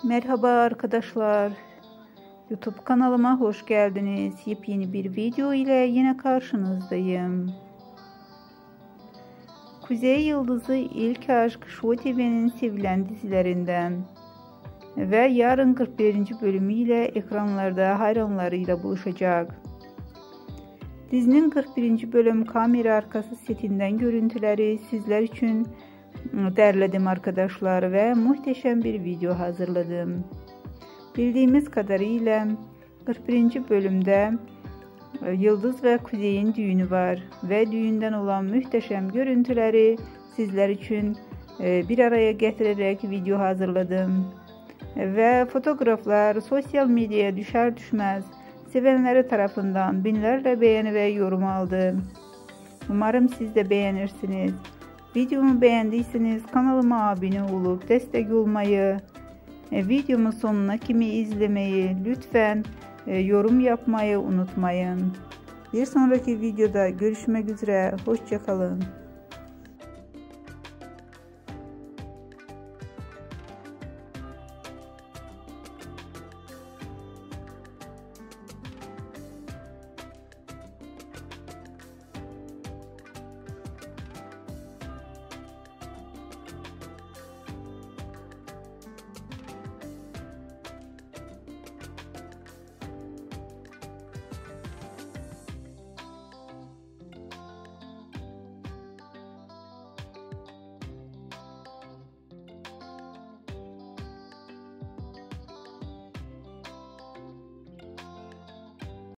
Merhaba arkadaşlar. YouTube kanalıma hoş geldiniz. Yepyeni bir video ile yine karşınızdayım. Kuzey Yıldızı İlk Aşk Show TV'nin sevilen dizilerinden ve yarın 41. bölümüyle ekranlarda hayranlarıyla buluşacak. Dizinin 41. bölüm kamera arkası setinden görüntüleri sizler için derledim arkadaşlar ve muhteşem bir video hazırladım. Bildiğimiz kadarıyla 41. bölümde Yıldız ve Kuzey'in düğünü var ve düğünden olan muhteşem görüntüleri sizler için bir araya getirerek video hazırladım. Ve fotoğraflar sosyal medyaya düşer düşmez sevenleri tarafından binlerce beğeni ve yorum aldı. Umarım siz de beğenirsiniz. Videomu beğendiyseniz kanalıma abone olup destek olmayı, videomun sonuna kimi izlemeyi, lütfen yorum yapmayı unutmayın. Bir sonraki videoda görüşmek üzere. Hoşça kalın.